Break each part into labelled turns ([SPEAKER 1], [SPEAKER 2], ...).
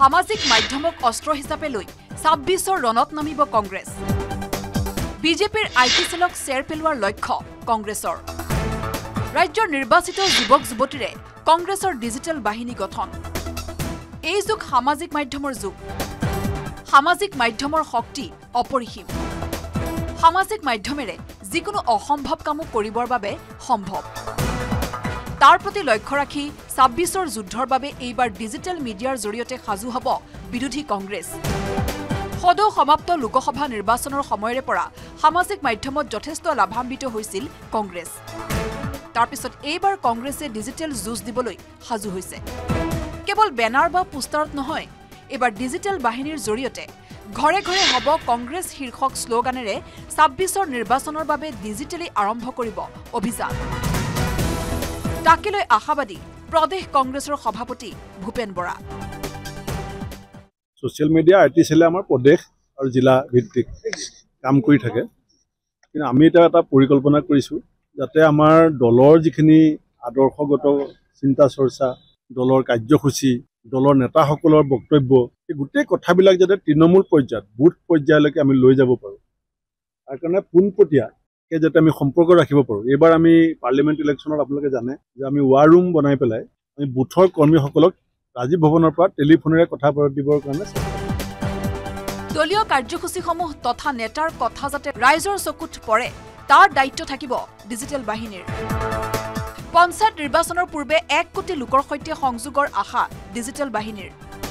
[SPEAKER 1] সামাজিক মাধ্যমক অস্ত্ৰ হিচাপে লৈ ২৬ৰ ৰণত নামিব কংগ্ৰেছ বিজেপিৰ আইটি সেলক শ্বেয়াৰ পেলোৱাৰ লক্ষ্য কংগ্ৰেছৰ ৰাজ্যৰ নিৰ্বাচিত যুৱক যুৱতীৰে কংগ্ৰেছৰ ডিজিটেল বাহিনী গঠন এই যুগ সামাজিক মাধ্যমৰ যুগ সামাজিক মাধ্যমৰ শক্তি অপৰিসীম সামাজিক মাধ্যমেৰে যিকোনো অসম্ভৱ কামো কৰিবৰ বাবে সম্ভৱ তাৰ প্ৰতি লক্ষ্য ৰাখি ২৬ৰ যুদ্ধৰ বাবে এইবাৰ ডিজিটেল মিডিয়াৰ জৰিয়তে সাজু হ'ব বিৰোধী কংগ্ৰেছ সদৌ সমাপ্ত লোকসভা নিৰ্বাচনৰ সময়ৰে পৰা সামাজিক মাধ্যমত যথেষ্ট লাভান্বিত হৈছিল কংগ্ৰেছ তাৰ পিছত এইবাৰ কংগ্ৰেছে ডিজিটেল যুঁজ দিবলৈ সাজু হৈছে কেৱল বেনাৰ বা পোষ্টাৰত নহয় এবাৰ ডিজিটেল বাহিনীৰ জৰিয়তে ঘৰে ঘৰে হ'ব কংগ্ৰেছ শীৰ্ষক শ্লোগানেৰে ২৬ৰ নিৰ্বাচনৰ বাবে ডিজিটেলি আৰম্ভ কৰিব অভিযান তাকেলৈ আশাবাদী প্ৰদেশ কংগ্ৰেছৰ সভাপতি Bhupen Bora
[SPEAKER 2] social media IT সেলে আমাৰ প্ৰদেশ আৰু জিলা ভিত্তিক কাম কৰি থাকে কিন্তু আমি এটা পৰিকল্পনা কৰিছো যাতে আমাৰ দলৰ যিখিনি আদৰ্শগত চিন্তা চৰ্চা দলৰ কাৰ্যসূচী দলৰ নেতাসকলৰ বক্তব্য এই গোটেই কথাবিলাক যাতে তৃণমূল পৰ্যায়ত বুথ পৰ্যায়লৈকে আমি লৈ যাব পাৰোঁ তাৰ কাৰণে পোনপটীয়াকৈ যাতে আমি সম্পৰ্ক ৰাখিব পাৰোঁ এইবাৰ আমি পাৰ্লিমেণ্ট ইলেকশ্যনত আপোনালোকে জানে যে আমি ৱাৰ ৰুম বনাই পেলাই আমি বুথৰ কৰ্মীসকলক ৰাজীৱ ভৱনৰ পৰা টেলিফোনেৰে কথা পাতিবৰ কাৰণে
[SPEAKER 1] দলীয় কাৰ্যসূচীসমূহ তথা নেতাৰ কথা যাতে ৰাইজৰ চকুত পৰে তাৰ দায়িত্ব থাকিব ডিজিটেল বাহিনীৰ পঞ্চায়ত নিৰ্বাচনৰ পূৰ্বে ১ কোটি লোকৰ সৈতে সংযোগৰ আশা ডিজিটেল বাহিনীৰ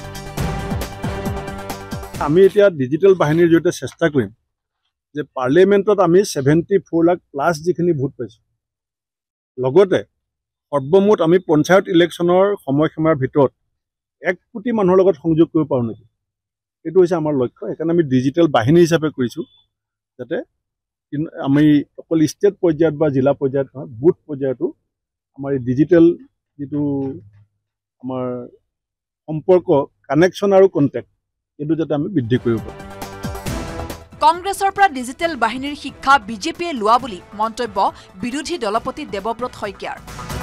[SPEAKER 2] আমি এতিয়া ডিজিটেল বাহিনীৰ জৰিয়তে চেষ্টা কৰিম যে পাৰ্লিমেণ্টত আমি ৭৪ লাখ প্লাছ যিখিনি ভোট পাইছোঁ লগতে সৰ্বমুঠ আমি পঞ্চায়ত ইলেকশ্যনৰ সময়সীমাৰ ভিতৰত ১ কোটি মানুহৰ লগত সংযোগ কৰিব পাৰোঁ নেকি এইটো হৈছে আমাৰ লক্ষ্য সেইকাৰণে আমি ডিজিটেল বাহিনী হিচাপে কৰিছোঁ যাতে আমি অকল ষ্টেট পৰ্যায়ত বা জিলা পৰ্যায়ত নহয় বুথ পৰ্যায়তো আমাৰ এই ডিজিটেল যিটো আমাৰ সম্পৰ্ক কানেকশ্যন আৰু কণ্টেক্ট এইটো যাতে আমি বৃদ্ধি কৰিব পাৰোঁ
[SPEAKER 1] কংগ্ৰেছৰ পৰা ডিজিটেল বাহিনীৰ শিক্ষা বিজেপিয়ে লোৱা বুলি মন্তব্য বিৰোধী দলপতি দেৱব্ৰত শইকীয়াৰ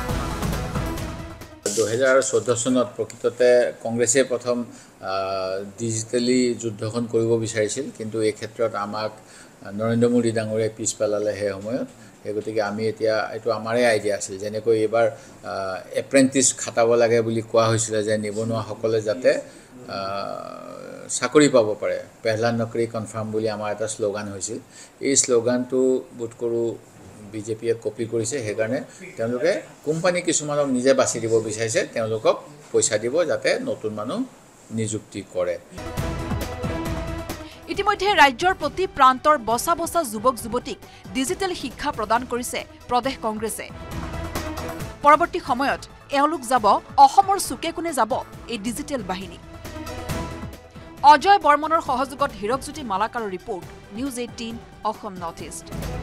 [SPEAKER 3] ২০১৪ চনত প্ৰকৃততে কংগ্ৰেছে প্ৰথম ডিজিটেলি যুদ্ধখন কৰিব বিচাৰিছিল কিন্তু এই ক্ষেত্ৰত আমাক নৰেন্দ্ৰ মোদী ডাঙৰীয়াই পিছ পেলালে সেই সময়ত সেই গতিকে আমি এতিয়া এইটো আমাৰে আইডিয়া আছিল যেনেকৈ এইবাৰ এপ্ৰেণ্টিছ খাটাব লাগে বুলি কোৱা হৈছিলে যে নিবনুৱাসকলে যাতে চাকৰি পাব পাৰে পেহলা নকৰি কনফাৰ্ম বুলি আমাৰ এটা শ্লোগান হৈছিল এই শ্লোগানটো বোধ কৰোঁ বিজেপিয়ে কপি কৰিছে সেইকাৰণে তেওঁলোকে কোম্পানী কিছুমানক নিজে বাছি দিব বিচাৰিছে তেওঁলোকক পইচা দিব যাতে নতুন মানুহ নিযুক্তি কৰে
[SPEAKER 1] ইতিমধ্যে ৰাজ্যৰ প্ৰতি প্ৰান্তৰ বছা বছা যুৱক যুৱতীক ডিজিটেল শিক্ষা প্ৰদান কৰিছে প্ৰদেশ কংগ্ৰেছে পৰৱৰ্তী সময়ত এওঁলোক যাব অসমৰ চুকে কোণে যাব এই ডিজিটেল বাহিনী অজয় বৰ্মনৰ সহযোগত হিৰকজ্যোতি মালাকাৰৰ report news 18 Assam north east